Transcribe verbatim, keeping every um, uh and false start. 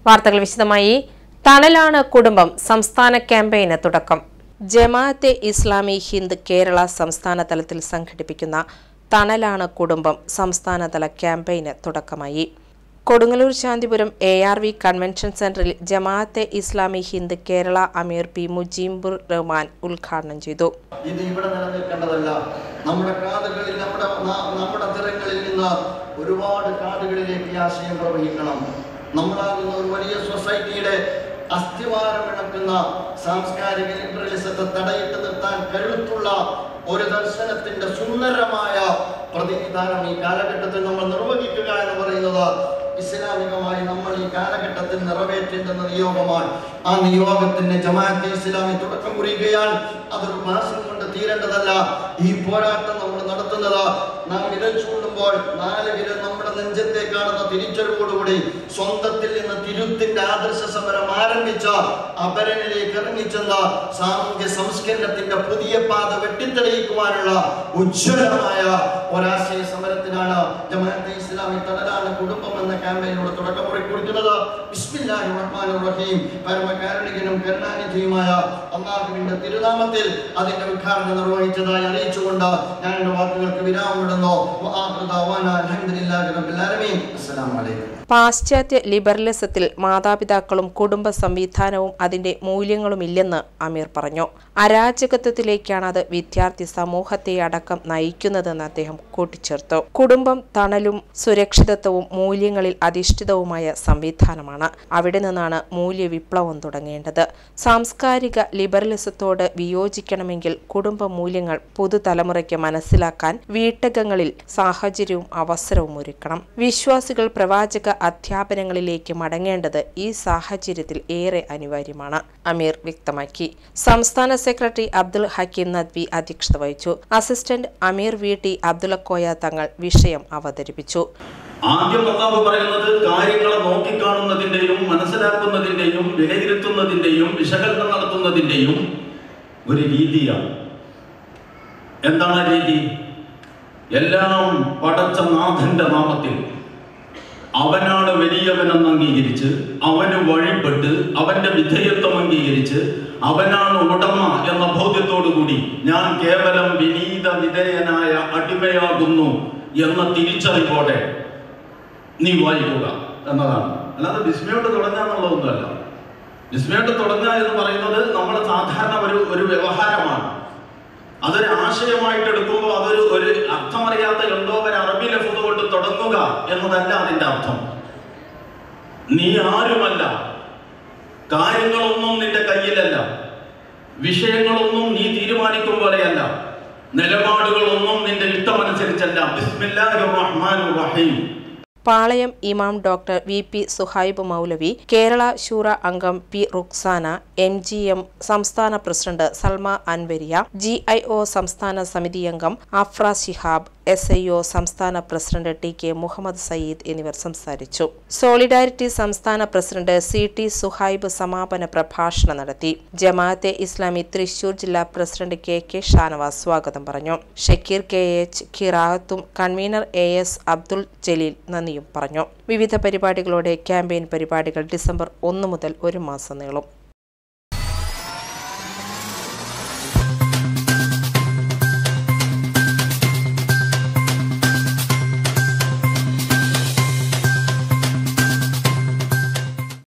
വാർത്തകൾ വിശദമായി. തണലാണ് കുടുംബം സംസ്ഥാന ക്യാമ്പയിന് തുടക്കം. ജമാഅത്തെ ഇസ്ലാമി ഹിന്ദ് കേരള സംസ്ഥാന തലത്തിൽ സംഘടിപ്പിക്കുന്ന തണലാണ് കുടുംബം സംസ്ഥാനതല ക്യാമ്പയിന് തുടക്കമായി. Kodungallur Santhipuram A R V convention സെന്ററിൽ ജമാഅത്തെ ഇസ്ലാമി ഹിന്ദ് കേരള അമീർ പി മുജീബുർ റഹ്മാൻ ഉദ്ഘാടനം ചെയ്തു. ഇത് ഇവിടെ നിലനിൽക്കേണ്ടതല്ല. നമ്മുടെ കാതുകളിൽ നമ്മുടെ നമ്മുടെ തിരങ്ങളിൽ നിന്ന് ഒരുപാട് കാതുകളിലേക്ക് ഈ ആശയം പ്രവഹിക്കണം. നമ്മളാകുന്ന ഒരു വലിയ സൊസൈറ്റിയുടെ അസ്ഥിവാരം ഇണക്കുന്ന സാംസ്കാരിക ലിബറലിസത്തെ തടയിട്ട് നിർത്താൻ കരുത്തുള്ള ഒരു ദർശനത്തിന്റെ സുന്ദരമായ പ്രതിനിധാനം ഈ കാലഘട്ടത്തിൽ നമ്മൾ നിർവഹിക്കുക എന്ന് പറയുന്നത് ഇസ്ലാമികമായി നമ്മൾ ഈ കാലഘട്ടത്തിൽ നിറവേറ്റേണ്ടുന്ന നിയോഗമാണ്. ആ നിയോഗത്തിന് ജമാഅത്തെ ഇസ്ലാമി തുടക്കം കുറിക്കുകയാണ്. അതൊരു മാസം കൊണ്ട് തീരേണ്ടതല്ല. ഈ പോരാട്ടം നമ്മൾ നടത്തുന്നത് നാം വിരൽ ചൂണ്ടുമ്പോൾ നാല് വിരൽ നമ്മുടെ നെഞ്ചത്തെ കാണുന്ന തിരിച്ചറിവോടുകൂടി സ്വന്തത്തിൽ നിന്ന് തിരുത്തിന്റെ ആദർശ സമരം ആരംഭിച്ച അപരനിലേക്ക് ഇറങ്ങിച്ചെന്ന സാമൂഹ്യ സംസ്കരണത്തിന്റെ പുതിയ പാത വെട്ടിത്തെളിയിക്കുവാനുള്ള ഉജ്ജ്വലമായ ഒരാശയ സമരത്തിനാണ് ജമാഅത്തെ ഇസ്ലാമി തണലാണ് കുടുംബം എന്ന ക്യാമ്പയിനോട് തുടക്കം കുറിക്കുന്നത്. ബിസ്മില്ലാഹിർ റഹ്മാനിർ റഹീം. പരമകാരുണികനും കരുണാനിധിയുമായ അല്ലാഹുവിന്റെ തിരുനാമത്തിൽ അതിന്റെ ഉദ്ഘാടനം നിർവഹിച്ചതായി അറിയിച്ചുകൊണ്ട് ഞാൻ എന്റെ വാക്കുകൾക്ക് വിരാമമിടുന്നു. അൽഹംദുലില്ലാഹി റബ്ബിൽ ആലമീൻ. അസ്സലാമു അലൈക്കും. പാശ്ചാത്യ ലിബറലിസത്തിൽ മാതാപിതാക്കളും കുടുംബ സംവിധാനവും അതിന്റെ മൂല്യങ്ങളുമില്ലെന്ന് അമീർ പറഞ്ഞു. അരാജകത്വത്തിലേക്കാണ് അത് വിദ്യാർത്ഥി സമൂഹത്തെ അടക്കം നയിക്കുന്നതെന്ന് അദ്ദേഹം കൂട്ടിച്ചേർത്തു. കുടുംബം തണലും സുരക്ഷിതത്വവും മൂല്യങ്ങളിൽ അധിഷ്ഠിതവുമായ സംവിധാനമാണ്. അവിടെ നിന്നാണ് മൂല്യവിപ്ലവം തുടങ്ങേണ്ടത്. സാംസ്കാരിക ലിബറലിസത്തോട് വിയോജിക്കണമെങ്കിൽ കുടുംബ മൂല്യങ്ങൾ പുതുതലമുറയ്ക്ക് മനസ്സിലാക്കാൻ വീട്ടകങ്ങളിൽ സാഹചര്യവും അവസരവും ഒരുക്കണം. വിശ്വാസികൾ പ്രവാചക അധ്യാപനങ്ങളിലേക്ക് മടങ്ങേണ്ടത് ഈ സാഹചര്യത്തിൽ ഏറെ അനിവാര്യമാണ്, അമീർ വ്യക്തമാക്കി. സംസ്ഥാന സെക്രട്ടറി അബ്ദുൽ ഹക്കീം നദ്വി അധ്യക്ഷത വഹിച്ചു. അസിസ്റ്റന്റ് അമീർ വി ടി അബ്ദുള്ളക്കോയ തങ്ങൾ വിഷയം അവതരിപ്പിച്ചു. ആദ്യം അല്ലാഹു പറയുന്നത് കാര്യങ്ങളെ നോക്കിക്കാണുന്നതിന്റെയും മനസ്സിലാക്കുന്നതിന്റെയും വിലയിരുത്തുന്നതിന്റെയും വിശകലനം നടത്തുന്നതിന്റെയും ഒരു രീതിയാണ്. എന്താണ് രീതി? എല്ലാം പടച്ച നാഥന്റെ നാമത്തിൽ അവനാണ് വലിയവനെന്ന് അംഗീകരിച്ച് അവന് വഴിപ്പെട്ട് അവന്റെ വിധേയത്വം അംഗീകരിച്ച് അവനാണ് ഉടമ എന്ന ബോധ്യത്തോടു കൂടി ഞാൻ കേവലം വിനീത വിധേയനായ അടിമയാകുന്നു എന്ന തിരിച്ചറിവോടെ നീ വായിക്കുക എന്നതാണ്. അല്ലാതെ വിസ്മയോട്ട് തുടങ്ങുക എന്നുള്ളതൊന്നുമല്ല. വിസ്മയോട്ട് തുടങ്ങുക എന്ന് പറയുന്നത് നമ്മുടെ സാധാരണ ഒരു ഒരു വ്യവഹാരമാണ്. അതൊരു ആശയമായിട്ട് എടുക്കുമ്പോൾ അതൊരു ഒരു അർത്ഥമറിയാത്ത എന്തോ ഒരു അറബി ലഫ്ദ് കൊണ്ട് തുടങ്ങുക എന്നതല്ല അതിന്റെ അർത്ഥം. നീ ആരുമല്ല, കാര്യങ്ങളൊന്നും നിന്റെ കയ്യിലല്ല, വിഷയങ്ങളൊന്നും നീ തീരുമാനിക്കും പോലെയല്ല, നിലപാടുകളൊന്നും നിന്റെ ഇഷ്ടമനുസരിച്ചല്ല. ബിസ്മില്ലാഹിർ റഹ്മാനിർ റഹീം. പാളയം ഇമാം doctor V P Suhaib Moulavi, Kerala ശൂറ അംഗം P Ruksana, M G M സംസ്ഥാന president Salma Anvariya, G I O സംസ്ഥാന സമിതി അംഗം അഫ്ര ശിഹാബ്, എസ് ഐ ഒ സംസ്ഥാന president T K Muhammad Sayyid എന്നിവർ സംസാരിച്ചു. സോളിഡാരിറ്റി സംസ്ഥാന പ്രസിഡന്റ് സി ടി സുഹൈബ് സമാപന പ്രഭാഷണം നടത്തി. ജമാഅത്തെ ഇസ്ലാമി തൃശൂർ ജില്ലാ പ്രസിഡന്റ് കെ കെ ഷാനവാസ് സ്വാഗതം പറഞ്ഞു. ഷക്കീർ കെ എച്ച് ഖിറാഅത്തും convener A S Abdul Jaleel നന്ദിയും പറഞ്ഞു. വിവിധ പരിപാടികളോടെ ക്യാമ്പയിൻ പരിപാടികൾ ഡിസംബർ ഒന്ന് മുതൽ ഒരു മാസം നീളും.